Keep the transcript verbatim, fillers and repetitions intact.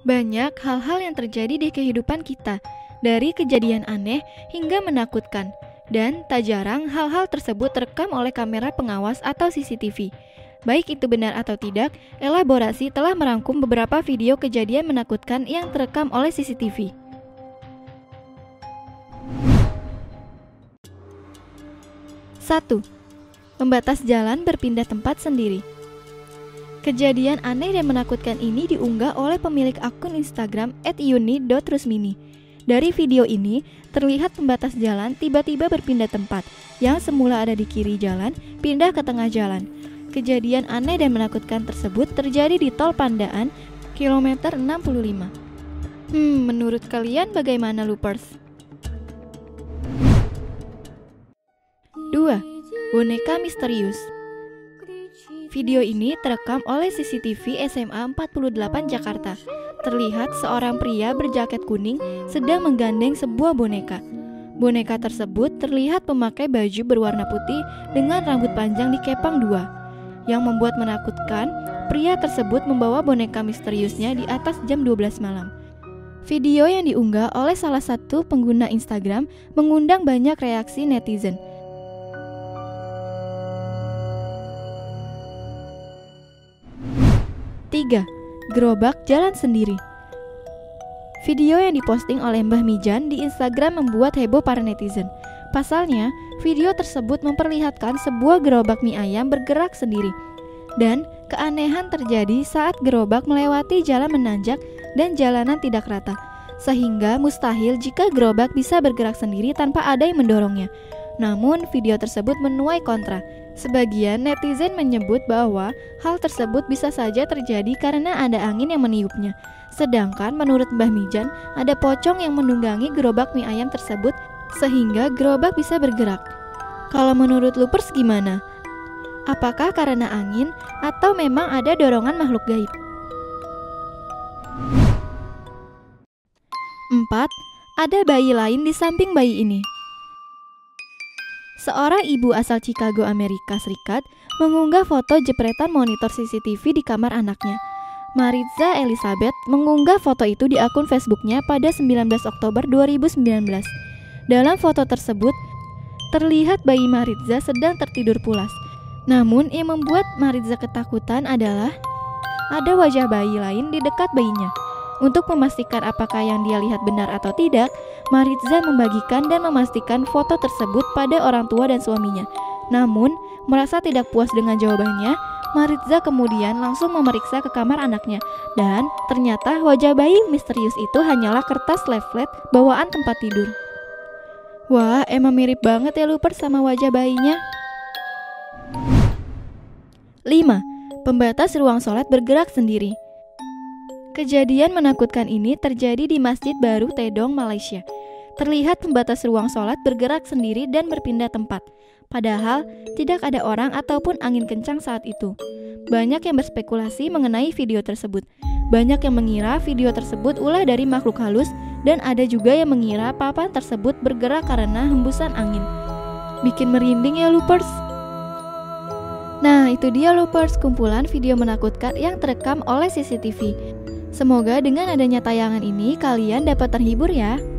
Banyak hal-hal yang terjadi di kehidupan kita, dari kejadian aneh hingga menakutkan. Dan tak jarang hal-hal tersebut terekam oleh kamera pengawas atau C C T V. Baik itu benar atau tidak, Elaborasi telah merangkum beberapa video kejadian menakutkan yang terekam oleh C C T V. satu. Pembatas jalan berpindah tempat sendiri. Kejadian aneh dan menakutkan ini diunggah oleh pemilik akun Instagram et yuni dot rusmini. Dari video ini, terlihat pembatas jalan tiba-tiba berpindah tempat, yang semula ada di kiri jalan, pindah ke tengah jalan. Kejadian aneh dan menakutkan tersebut terjadi di Tol Pandaan, kilometer enam puluh lima. Hmm, menurut kalian bagaimana, Loopers? dua. Boneka misterius. Video ini terekam oleh C C T V S M A empat puluh delapan Jakarta. Terlihat seorang pria berjaket kuning sedang menggandeng sebuah boneka. Boneka tersebut terlihat memakai baju berwarna putih dengan rambut panjang dikepang dua. Yang membuat menakutkan, pria tersebut membawa boneka misteriusnya di atas jam dua belas malam. Video yang diunggah oleh salah satu pengguna Instagram mengundang banyak reaksi netizen. tiga. Gerobak jalan sendiri. Video yang diposting oleh Mbah Mijan di Instagram membuat heboh para netizen. Pasalnya, video tersebut memperlihatkan sebuah gerobak mie ayam bergerak sendiri. Dan keanehan terjadi saat gerobak melewati jalan menanjak dan jalanan tidak rata. Sehingga mustahil jika gerobak bisa bergerak sendiri tanpa ada yang mendorongnya. Namun, video tersebut menuai kontra. Sebagian netizen menyebut bahwa hal tersebut bisa saja terjadi karena ada angin yang meniupnya. Sedangkan menurut Mbah Mijan, ada pocong yang menunggangi gerobak mie ayam tersebut sehingga gerobak bisa bergerak. Kalau menurut Loopers gimana? Apakah karena angin atau memang ada dorongan makhluk gaib? empat. Ada bayi lain di samping bayi ini. Seorang ibu asal Chicago, Amerika Serikat, mengunggah foto jepretan monitor C C T V di kamar anaknya. Maritza Elizabeth mengunggah foto itu di akun Facebooknya pada sembilan belas Oktober dua ribu sembilan belas. Dalam foto tersebut, terlihat bayi Maritza sedang tertidur pulas. Namun, yang membuat Maritza ketakutan adalah ada wajah bayi lain di dekat bayinya. Untuk memastikan apakah yang dia lihat benar atau tidak, Maritza membagikan dan memastikan foto tersebut pada orang tua dan suaminya. Namun, merasa tidak puas dengan jawabannya, Maritza kemudian langsung memeriksa ke kamar anaknya. Dan ternyata wajah bayi misterius itu hanyalah kertas leaflet bawaan tempat tidur. Wah, emang mirip banget ya Loopers sama wajah bayinya. lima. Pembatas ruang sholat bergerak sendiri. Kejadian menakutkan ini terjadi di Masjid Baru Tedong, Malaysia. Terlihat pembatas ruang sholat bergerak sendiri dan berpindah tempat. Padahal, tidak ada orang ataupun angin kencang saat itu. Banyak yang berspekulasi mengenai video tersebut. Banyak yang mengira video tersebut ulah dari makhluk halus, dan ada juga yang mengira papan tersebut bergerak karena hembusan angin. Bikin merinding ya Loopers. Nah, itu dia Loopers, kumpulan video menakutkan yang terekam oleh C C T V. Semoga dengan adanya tayangan ini kalian dapat terhibur ya.